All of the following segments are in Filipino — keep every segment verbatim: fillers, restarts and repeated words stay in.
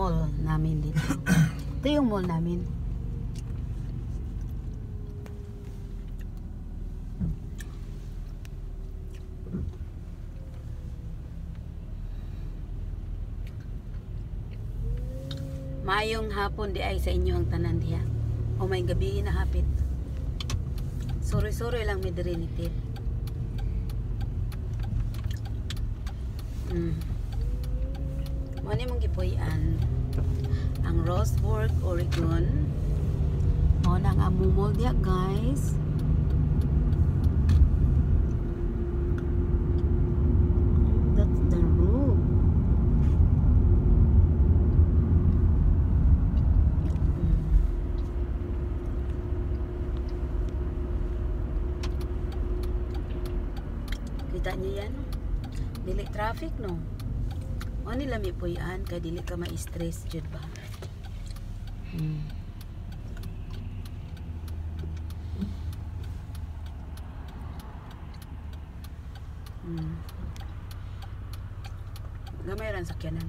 mall namin dito. Ito yung mall namin. Maayong hapon di ay sa inyo ang tanan diha. O may gabi na hapit. Sorry-sorry lang may dirinitit. Mm. Mani mong gipuy-an ang Roseburg, Oregon. O nang amumol diha guys. That's the roof. Kita niyo yan? Dili traffic no? O nila may puyan kaya dili ka ma-stress jud ba? Hmm. Hmm. Gamay ran sakyanan.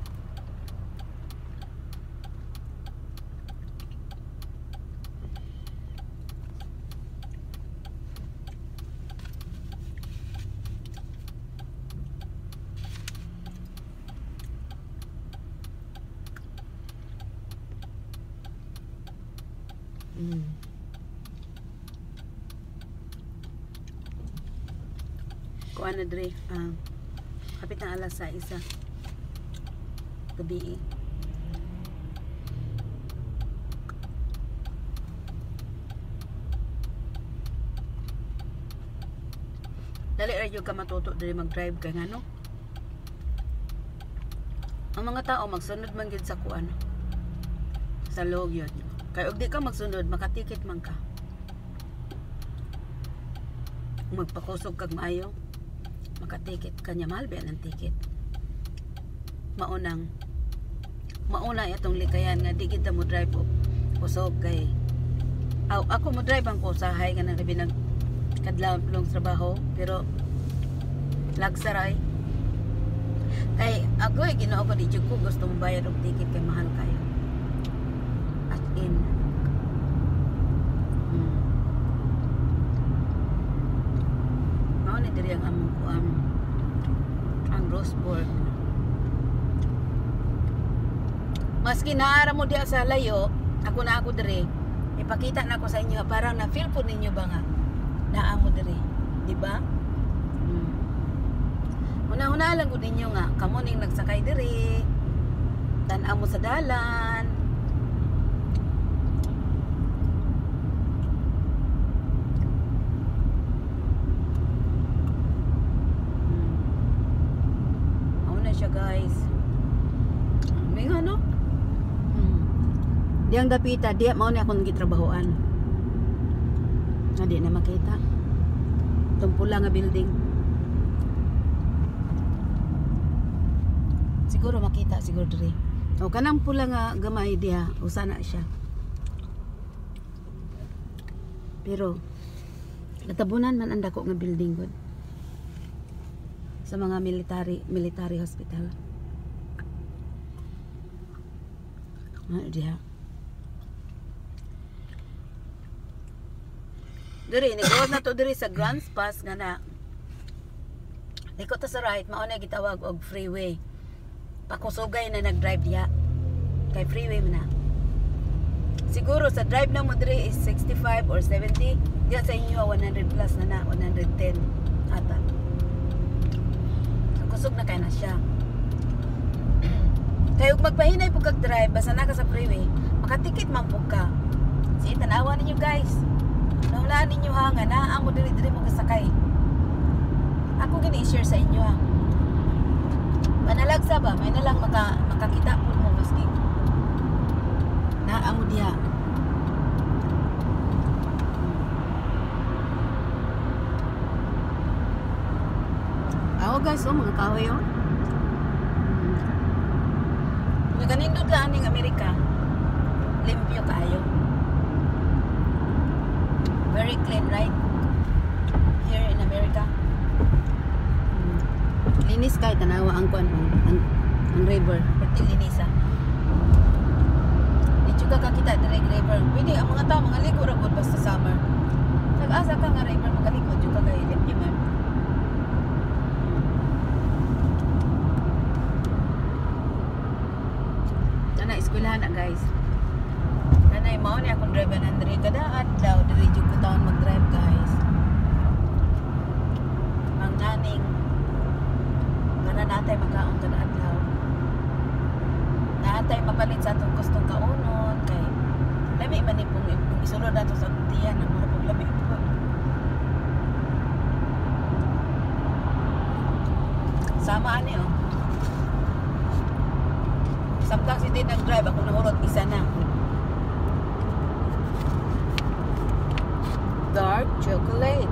Mm. Kuan na dre, ah, kapit na alas sa isa gabi eh. Dali radyo ka matuto dre mag-drive kay ngano ang mga tao magsunod man gid sa kuan sa log yun. Kaya og di ka magsunod, makatikit man ka. Magpakusog kag maayo, makatikit kanya mahal ba ng ticket. Maunang mauna itong likayan nga di kita mo drive o kusog kay aw ako mo drive ang kusahay nga nang binag kadlaw long trabaho pero lagsaray kay ako ay Ginoo ko di jud ko gusto mo bayad og ticket kay mahal kayo. In. Hmm. Mao ni diri ang among kuan ang Roseburg. Maski naara mo diha sa layo, ako na ako diri. Ipakita na ko sa inyo parang na feel po ninyo ba nga naa mo diri, di ba? Hmm. Una-una lang gud ninyo nga kamo ning nagsakay diri. Tan-aw mo sa dalan. Siya guys may nga no hmm. Diyang dapita diya mao ni akong gitrabahoan nga di na makita itong pula nga building siguro makita siguro diri o kanang pula nga gamay diha usa na siya pero natabunan man ang dako nga building gud sa mga military military hospital. Ano diha? Diri ni go na to diri sa Grand Pass nga na. Liko ta sa right mao na gitawag og freeway. Pakusugay na nag-drive diha. Kay freeway man na. Siguro sa drive na mo diri is sixty-five or seventy. Diya sa inyo one hundred plus na na one hundred ten ata. Kusog na kay na siya. Kaya magpahinay po kag drive basta na ka sa freeway, makatikit man po ka. Sige, tanawa ninyo guys. Nahulaan ninyo ha nga na amo diri diri mo kasakay. Ako gini i-share sa inyo ha. Panalagsa ba may na lang maka makakita po mo maski. Na amo diha. Ako guys, oh, mga kahoy oh. Naganindot lang ning Amerika. Limpyo kayo. Very clean, right? Here in America. Hmm. Linis kay tanawa ang kon ang, ang river, pati linisa. di ang mga tao mga ligo ra gud basta summer. Nag-asa ka nga river magaligo jud ka kay ilim man. Ana eskwelahan na guys. Nanay mao ni akong driver na diri kada adlaw diri jud ko taon mag-drive guys. Ang naning para natay makaon kada adlaw. Natay mapalit sa atong gustong kaunon kay lami man ni pong isulod nato sa tiyan na mura pong lami po. Sama ani oh. Samtang si din nag-drive ako nahurot isa na. Dark chocolate.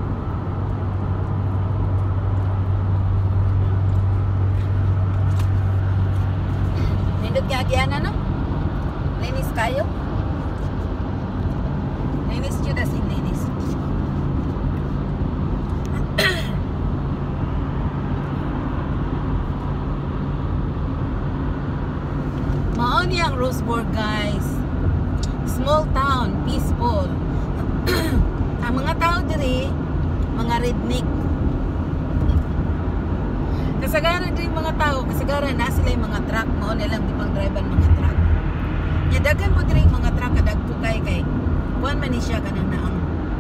Nindot nga agiana no? Linis kayo? Linis yun as in linis. Maon yang Roseburg guys. Small town, peaceful. Ang mga tao diri, mga redneck. Kasagaran din mga tao, kasagaran na sila yung mga truck, mao nilang di pang drive mga truck. Nya daghan po diri mga truck kadagko kay kay kuan man ni siya kanang naang.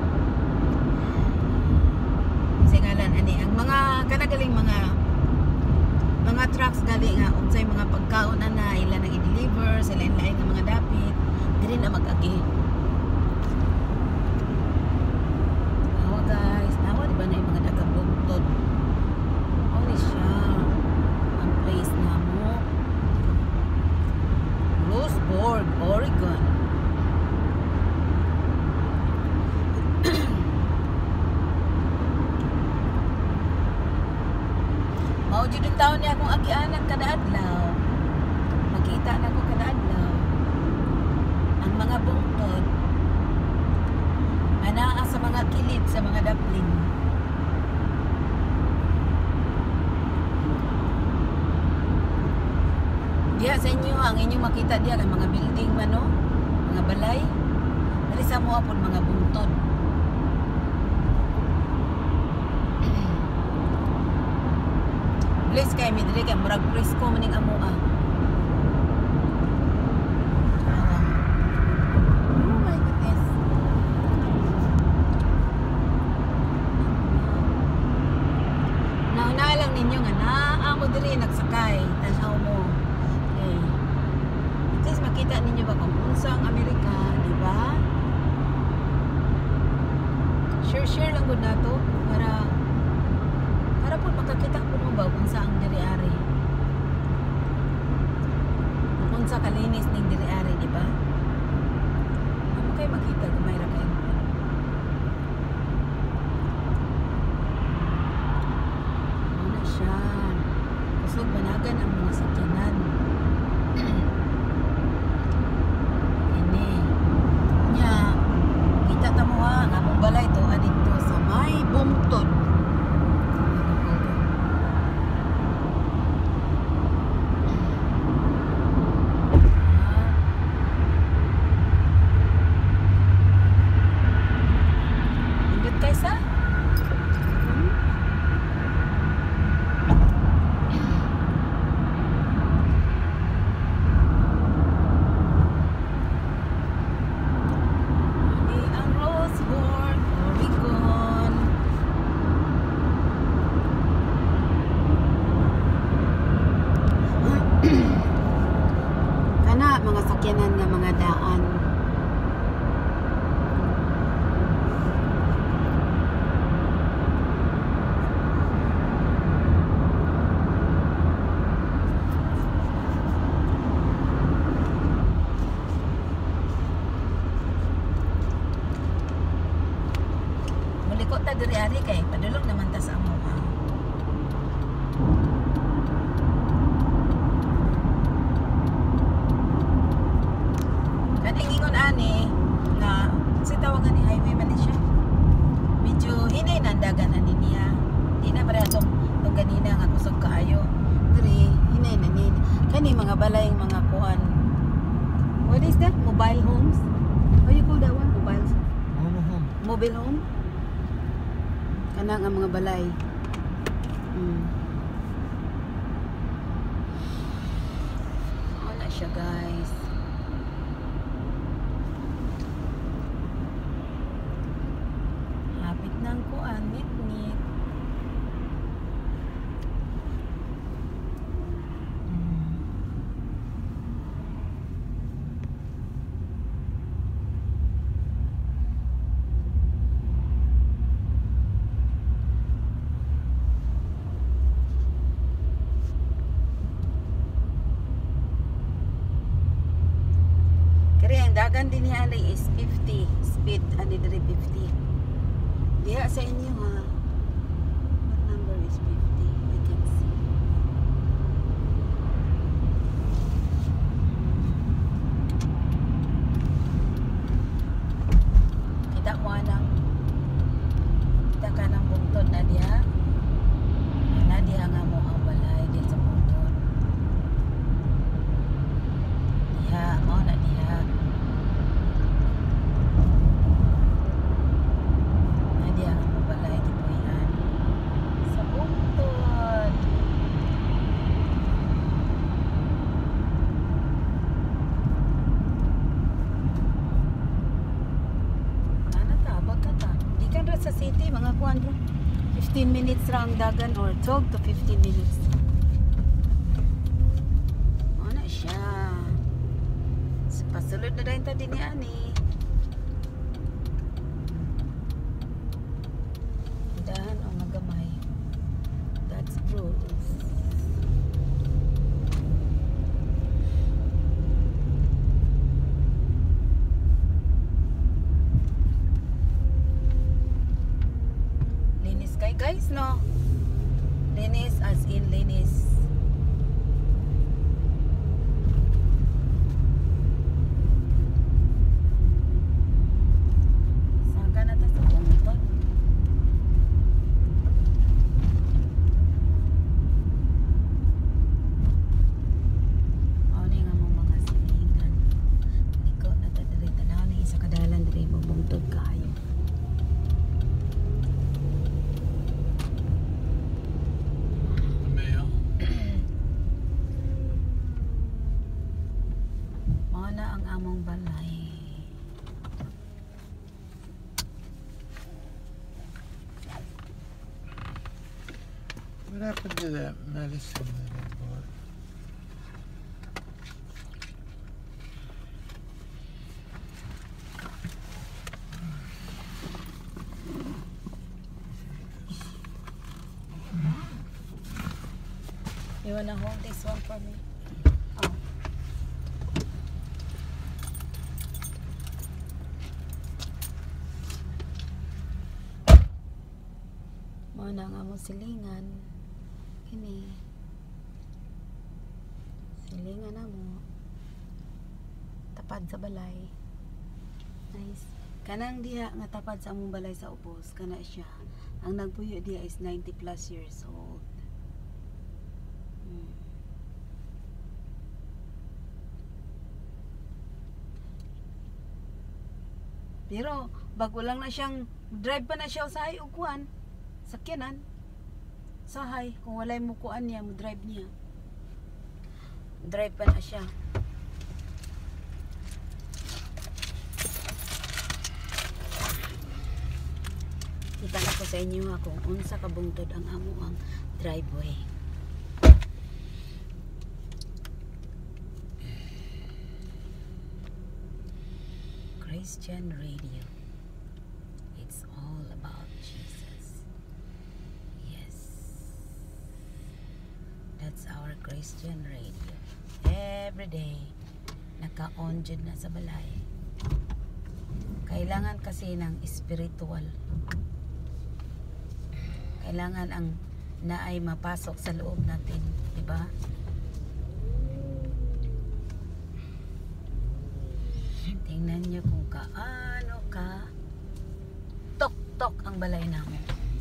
Singalan ani ang mga kanagaling mga mga trucks gali nga unsay mga pagkaon na ila nang i-deliver, sila lain nga mga dapit, diri na mag-agi. Nawa guys, nawa di ba na yung mga dagang bugtod. Ano siya? Ang place na mo. Roseburg, Oregon. Mao jud yung taon niya akong agianan kada adlaw. Makita na ko kada adlaw. Ang mga bungtod anaa sa mga kilid sa mga dapling. Diya sa inyo ang inyong makita diya ang mga building man no, mga balay. Dali sa mo apon mga bungtod. Please kay mi diri kay murag presko maning amo ah. Oh my goodness. Nauna lang ninyo nga naa mo diri nagsakay tan-aw mo. Okay. At least makita ninyo ba kung unsa ang Amerika, di ba? Share share lang gud nato para para po makakita po mo ba kung saan diri-ari. Kung sa kalinis ning diri-ari, di ba? Ano kayo makita kung mayroon kayo? Ano siya? Kusog banagan ang mga sakyanan. Ini. Nya, kita tamo ha, nga mong balay to adito sa may bungtod. Kana mga sakyanan nga mga daan. Mulikot ta diri ari kay padulong naman ta sa amo ha. Kaningingon ani nga si tawagan ni highway man ni siya. Medyo hinay nandagan ani niya. Di na para tong tong ganina nga kusog kaayo. Diri hinay na ni. Kani mga balay mga kuan. What is that? Mobile homes? How you call that mobile home. Kanang ang mga balay. Hmm. Wala siya guys. Hapit ng kuan, nit-nit. Dagan din niya alay is fifty speed, ani diri fifty. Diha sa inyo ha. What number is fifty? I can see. Kita mo nang kita ka ng bungtod na diha. Na diha nga mo ang balay din sa bungtod. Diha, mo na diha. Sa city, mga kuan fifteen minutes ra ang dagan or twelve to fifteen minutes. Ano siya? So, pasulod na rin ta din ni ani. Dahan o magamay. That's Bruce. Guys, no? Linis as in linis. Saka na ta sa bungtod. Ano nga mong mga silingan. Liko na ta diri tanaw ni isa kadalan diri bungtod kayo. Among balay. What happened to that medicine that I bought? You wanna hold this one for me? Oh. Muna nga mo silingan. Kini. Silingan na mo. Tapad sa balay. Nice. Kanang diha nga tapad sa among balay sa ubos. Kana siya. Ang nagpuyo diha is ninety plus years old. Hmm. Pero bago lang na siyang drive pa na siya sa ugkuan. Sakyanan. Sahay. Kung walay mo kuan niya, mo drive niya. Drive pa na siya. Kita na ko sa inyo ha kung unsa kabungtod ang amo ang driveway. Christian Radio. It's all about Jesus. Yes. That's our Christian Radio. Every day, naka-on jud na sa balay. Kailangan kasi ng spiritual. Kailangan ang naay mapasok sa loob natin, di ba? Tingnan niyo kung kaano ka tok-tok ang balay namin.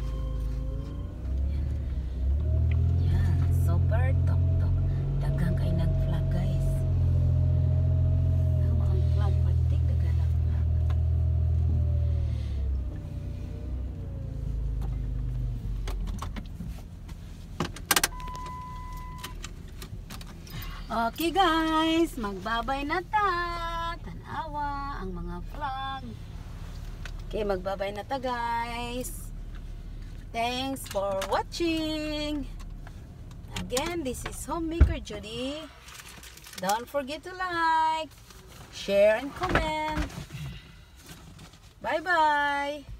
Yan. Yan. Super tok-tok. Dagang kayo nag-vlog, guys. Tama ang vlog. Patik dagang ang vlog. Okay guys, magbabay na ta. Tanawa ang mga vlog. Okay, magbabay na ta guys. Thanks for watching. Again, this is Homemaker Judy. Don't forget to like, share, and comment. Bye-bye.